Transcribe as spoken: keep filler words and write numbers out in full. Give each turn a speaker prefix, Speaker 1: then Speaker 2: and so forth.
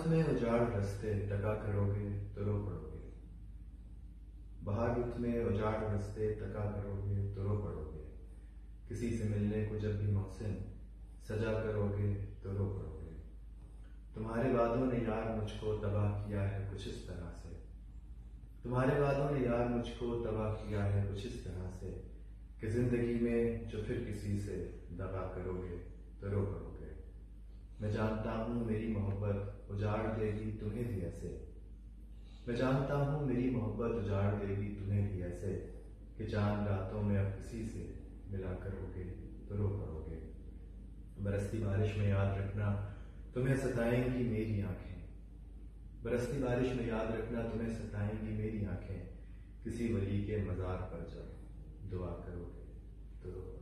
Speaker 1: رت میں اجاڑ رستے تکا کرو گے تو رو پڑو گے، بہار رت میں اجاڑ رستے تکا کرو گے تو رو پڑو گے، کسی سے ملنے کو جب بھی محسن سجا کرو گے تو رو پڑو گے۔ تمہارے وعدوں نے یار مجھ کو تباہ کیا ہے کچھ اس طرح سے، تمہارے وعدوں نے یار مجھ کو تباہ کیا ہے کچھ اس طرح سے، کہ زندگی میں جو پھر کسی سے دغا کرو گے تو رو پڑو گے۔ میں جانتا ہوں میری محبت اجاڑ دے گی تمہیں بھی ایسے، میں جانتا ہوں میری محبت اجاڑ دے گی تمہیں بھی ایسے، کہ چاند راتوں میں اب کسی سے ملا کرو گے تو رو پڑو گے۔ برستی بارش میں یاد رکھنا تمہیں ستائیں گی میری آنکھیں، برستی بارش میں یاد رکھنا تمہیں ستائیں گی میری آنکھیں، کسی ولی کے مزار پر جب دعا کرو گے تو رو